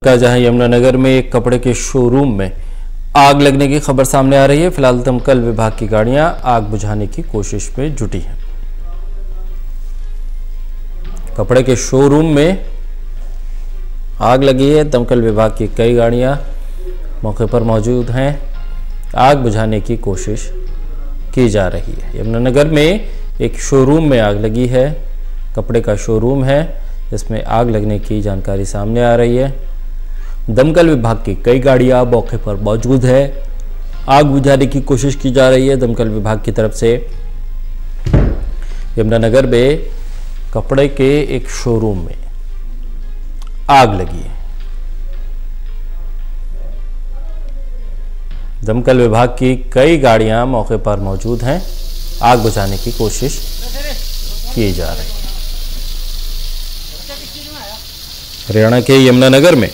का जहां यमुनानगर में एक कपड़े के शोरूम में आग लगने की खबर सामने आ रही है। फिलहाल दमकल विभाग की गाड़ियां आग बुझाने की कोशिश में जुटी हैं। कपड़े के शोरूम में आग लगी है। दमकल विभाग की कई गाड़ियां मौके पर मौजूद हैं। आग बुझाने की कोशिश की जा रही है। यमुनानगर में एक शोरूम में आग लगी है। कपड़े का शोरूम है, इसमें आग लगने की जानकारी सामने आ रही है। दमकल विभाग की कई गाड़ियां मौके पर मौजूद है। आग बुझाने की कोशिश की जा रही है। दमकल विभाग की तरफ से यमुनानगर में कपड़े के एक शोरूम में आग लगी है। दमकल विभाग की कई गाड़ियां मौके पर मौजूद हैं। आग बुझाने की कोशिश की जा रही है। हरियाणा के यमुनानगर में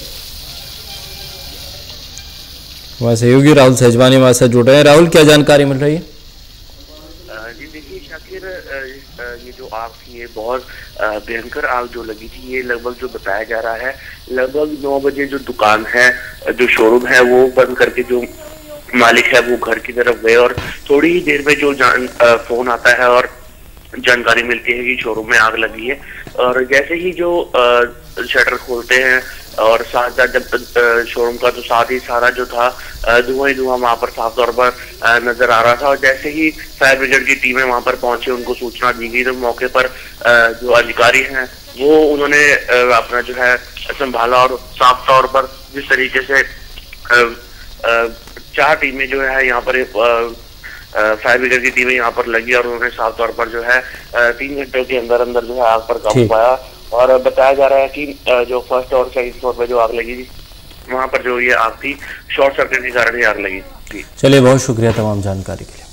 हमारे सहयोगी राहुल सहजवानी हमारे साथ जुड़ रहे हैं। राहुल, क्या जानकारी मिल रही है? जी देखिए शाकिर, ये जो आग थी ये बहुत भयंकर आग जो लगी थी। ये लगभग जो बताया जा रहा है लगभग 9 बजे जो दुकान है, जो शोरूम है वो बंद करके जो मालिक है वो घर की तरफ गए और थोड़ी ही देर में जो फोन आता है और जानकारी मिलती है कि शोरूम में आग लगी है। और जैसे ही जो शटर खोलते हैं और साथ साथ जब शोरूम का तो साथ ही सारा जो था धुआं ही धुआं वहां पर साफ तौर पर नजर आ रहा था। और जैसे ही फायर ब्रिगेड की टीमें वहां पर पहुंची, उनको सूचना दी गई, तो मौके पर जो अधिकारी हैं वो उन्होंने अपना जो है संभाला और साफ तौर पर जिस तरीके से 4 टीमें जो है यहाँ पर फायर ब्रिगेड की टीमें यहाँ पर लगी और उन्होंने साफ तौर पर जो है 3 घंटों के अंदर अंदर जो है आग पर काबू पाया। और बताया जा रहा है कि जो फर्स्ट और सेकंड फ्लोर पे जो आग लगी थी वहां पर जो ये आग थी शॉर्ट सर्किट के कारण ही आग लगी थी। चलिए, बहुत शुक्रिया तमाम जानकारी के लिए।